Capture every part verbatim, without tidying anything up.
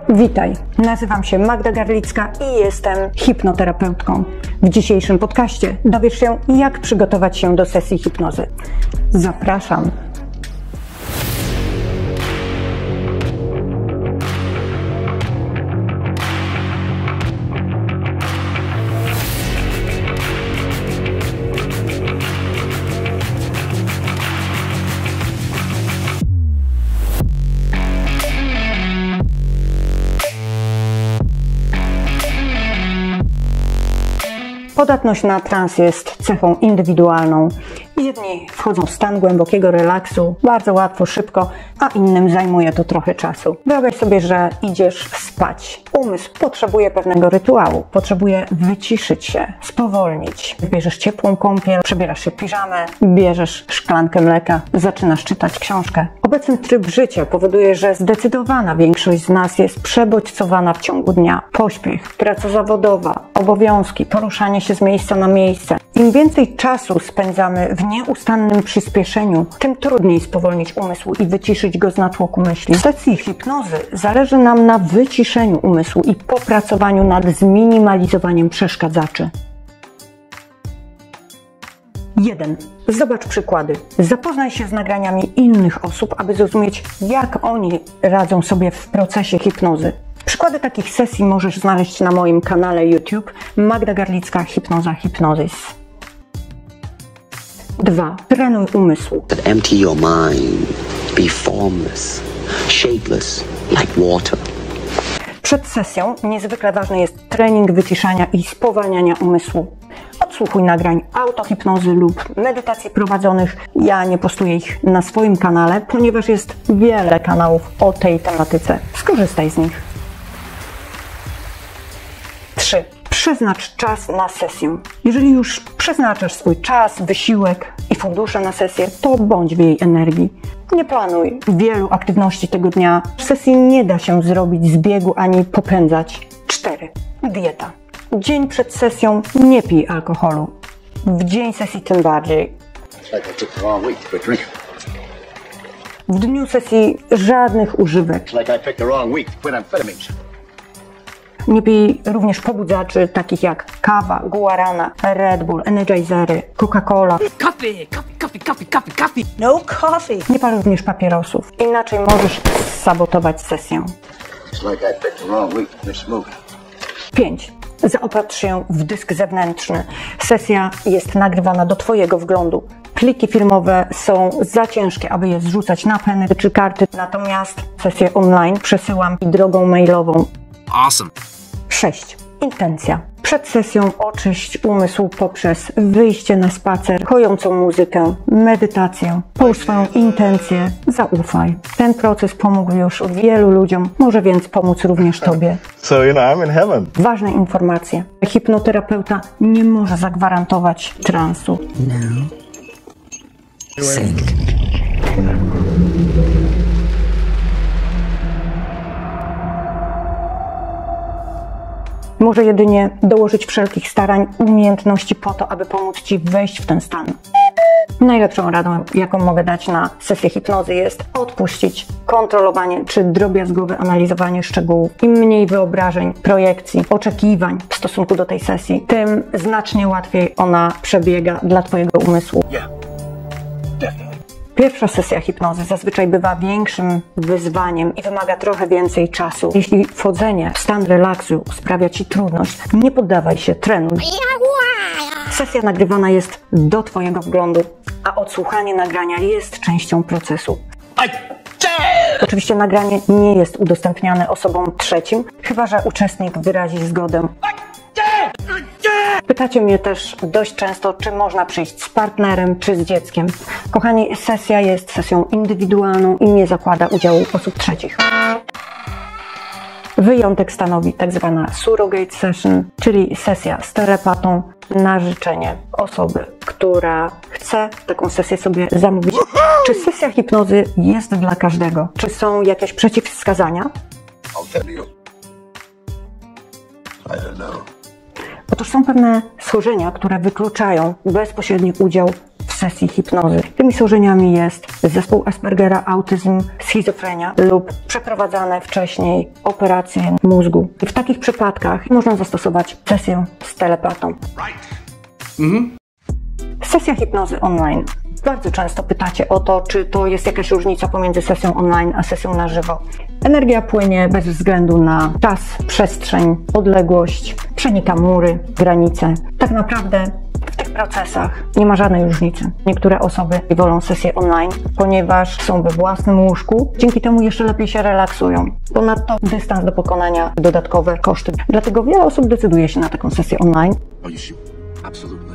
Witaj, nazywam się Magda Garlicka i jestem hipnoterapeutką. W dzisiejszym podcaście dowiesz się, jak przygotować się do sesji hipnozy. Zapraszam. Podatność na trans jest cechą indywidualną. Jedni wchodzą w stan głębokiego relaksu bardzo łatwo, szybko, a innym zajmuje to trochę czasu. Wyobraź sobie, że idziesz spać. Umysł potrzebuje pewnego rytuału, potrzebuje wyciszyć się, spowolnić. Bierzesz ciepłą kąpiel, przebierasz się w piżamę, bierzesz szklankę mleka, zaczynasz czytać książkę. Obecny tryb życia powoduje, że zdecydowana większość z nas jest przebodźcowana w ciągu dnia. Pośpiech, praca zawodowa, obowiązki, poruszanie się z miejsca na miejsce. Im więcej czasu spędzamy w nieustannym przyspieszeniu, tym trudniej spowolnić umysł i wyciszyć go z natłoku myśli. W sesji hipnozy zależy nam na wyciszeniu umysłu i popracowaniu nad zminimalizowaniem przeszkadzaczy. jeden. Zobacz przykłady. Zapoznaj się z nagraniami innych osób, aby zrozumieć, jak oni radzą sobie w procesie hipnozy. Przykłady takich sesji możesz znaleźć na moim kanale YouTube Magda Garlicka Hipnoza Hipnozis. dwa. Trenuj umysł. Empty your mind. Be formless, shapeless, like water. Przed sesją niezwykle ważny jest trening wyciszania i spowalniania umysłu. Odsłuchuj nagrań autohipnozy lub medytacji prowadzonych. Ja nie postuję ich na swoim kanale, ponieważ jest wiele kanałów o tej tematyce. Skorzystaj z nich. trzy. Przeznacz czas na sesję. Jeżeli już przeznaczasz swój czas, wysiłek i fundusze na sesję, to bądź w jej energii. Nie planuj wielu aktywności tego dnia. Sesji nie da się zrobić z biegu ani popędzać. cztery. Dieta. Dzień przed sesją nie pij alkoholu. W dzień sesji tym bardziej. W dniu sesji żadnych używek. Nie pij również pobudzaczy takich jak kawa, guarana, Red Bull, Energizery, Coca-Cola. Coffee, coffee, coffee, coffee, coffee, coffee. No coffee. Nie pal również papierosów. Inaczej możesz sabotować sesję. pięć. Zaopatrz się w dysk zewnętrzny. Sesja jest nagrywana do Twojego wglądu. Pliki filmowe są za ciężkie, aby je zrzucać na peny czy karty. Natomiast sesję online przesyłam drogą mailową. Awesome. sześć. Intencja. Przed sesją oczyść umysł poprzez wyjście na spacer, kojącą muzykę, medytację. Połóż swoją intencję, zaufaj. Ten proces pomógł już wielu ludziom, może więc pomóc również Tobie. So, you know, I'm in heaven. Ważne informacje. Hipnoterapeuta nie może zagwarantować transu. No. Sync. Może jedynie dołożyć wszelkich starań, umiejętności po to, aby pomóc Ci wejść w ten stan. Najlepszą radą, jaką mogę dać na sesję hipnozy, jest odpuścić kontrolowanie czy drobiazgowe analizowanie szczegółów. Im mniej wyobrażeń, projekcji, oczekiwań w stosunku do tej sesji, tym znacznie łatwiej ona przebiega dla Twojego umysłu. Pierwsza sesja hipnozy zazwyczaj bywa większym wyzwaniem i wymaga trochę więcej czasu. Jeśli wchodzenie w stan relaksu sprawia Ci trudność, nie poddawaj się, trenuj. Sesja nagrywana jest do Twojego wglądu, a odsłuchanie nagrania jest częścią procesu. Oczywiście nagranie nie jest udostępniane osobom trzecim, chyba że uczestnik wyrazi zgodę. Pytacie mnie też dość często, czy można przyjść z partnerem, czy z dzieckiem. Kochani, sesja jest sesją indywidualną i nie zakłada udziału osób trzecich. Wyjątek stanowi tak zwana surrogate session, czyli sesja z telepatą na życzenie osoby, która chce taką sesję sobie zamówić. Czy sesja hipnozy jest dla każdego? Czy są jakieś przeciwwskazania? Otóż są pewne schorzenia, które wykluczają bezpośredni udział w sesji hipnozy. Tymi schorzeniami jest zespół Aspergera, autyzm, schizofrenia lub przeprowadzane wcześniej operacje mózgu. I w takich przypadkach można zastosować sesję z telepatą. Mhm. Sesja hipnozy online. Bardzo często pytacie o to, czy to jest jakaś różnica pomiędzy sesją online a sesją na żywo. Energia płynie bez względu na czas, przestrzeń, odległość, przenika mury, granice. Tak naprawdę w tych procesach nie ma żadnej różnicy. Niektóre osoby wolą sesję online, ponieważ są we własnym łóżku, dzięki temu jeszcze lepiej się relaksują. Ponadto dystans do pokonania, dodatkowe koszty. Dlatego wiele osób decyduje się na taką sesję online. Are you sure? Absolutely.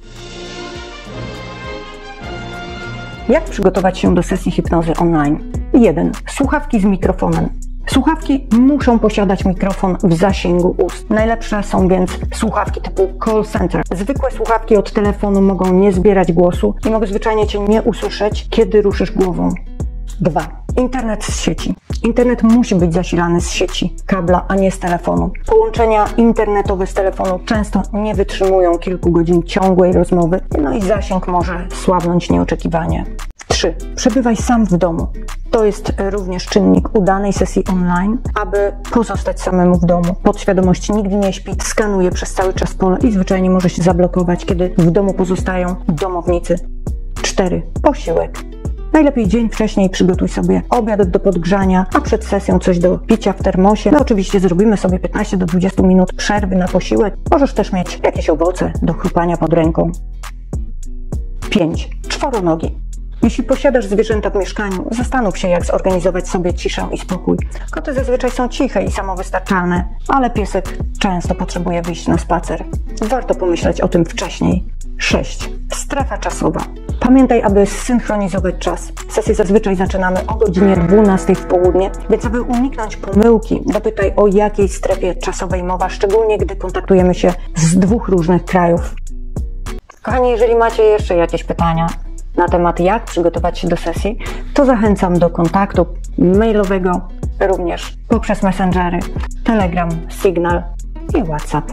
Jak przygotować się do sesji hipnozy online? jeden. Słuchawki z mikrofonem. Słuchawki muszą posiadać mikrofon w zasięgu ust. Najlepsze są więc słuchawki typu call center. Zwykłe słuchawki od telefonu mogą nie zbierać głosu i mogą zwyczajnie Cię nie usłyszeć, kiedy ruszysz głową. dwa. Internet z sieci. Internet musi być zasilany z sieci, kabla, a nie z telefonu. Połączenia internetowe z telefonu często nie wytrzymują kilku godzin ciągłej rozmowy, no i zasięg może słabnąć nieoczekiwanie. trzy. Przebywaj sam w domu. To jest również czynnik udanej sesji online, aby pozostać samemu w domu. Podświadomość nigdy nie śpi, skanuje przez cały czas pole i zwyczajnie może się zablokować, kiedy w domu pozostają domownicy. cztery. Posiłek. Najlepiej dzień wcześniej przygotuj sobie obiad do podgrzania, a przed sesją coś do picia w termosie. No oczywiście zrobimy sobie piętnaście do dwudziestu minut przerwy na posiłek. Możesz też mieć jakieś owoce do chrupania pod ręką. pięć. Czworonogi. Jeśli posiadasz zwierzęta w mieszkaniu, zastanów się, jak zorganizować sobie ciszę i spokój. Koty zazwyczaj są ciche i samowystarczalne, ale piesek często potrzebuje wyjść na spacer. Warto pomyśleć o tym wcześniej. sześć. Strefa czasowa. Pamiętaj, aby zsynchronizować czas. Sesję zazwyczaj zaczynamy o godzinie dwunastej w południe, więc aby uniknąć pomyłki, dopytaj, o jakiej strefie czasowej mowa, szczególnie gdy kontaktujemy się z dwóch różnych krajów. Kochani, jeżeli macie jeszcze jakieś pytania na temat, jak przygotować się do sesji, to zachęcam do kontaktu mailowego, również poprzez Messengery, Telegram, Signal i WhatsApp.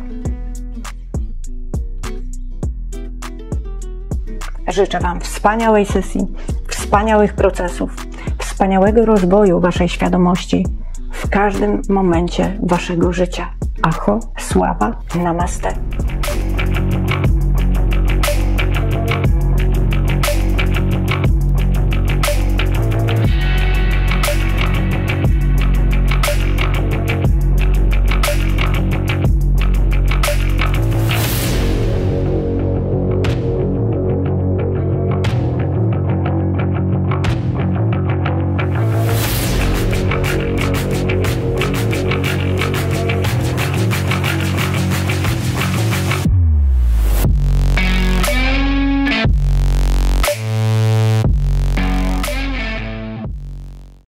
Życzę Wam wspaniałej sesji, wspaniałych procesów, wspaniałego rozwoju Waszej świadomości w każdym momencie Waszego życia. Aho, sława, namaste.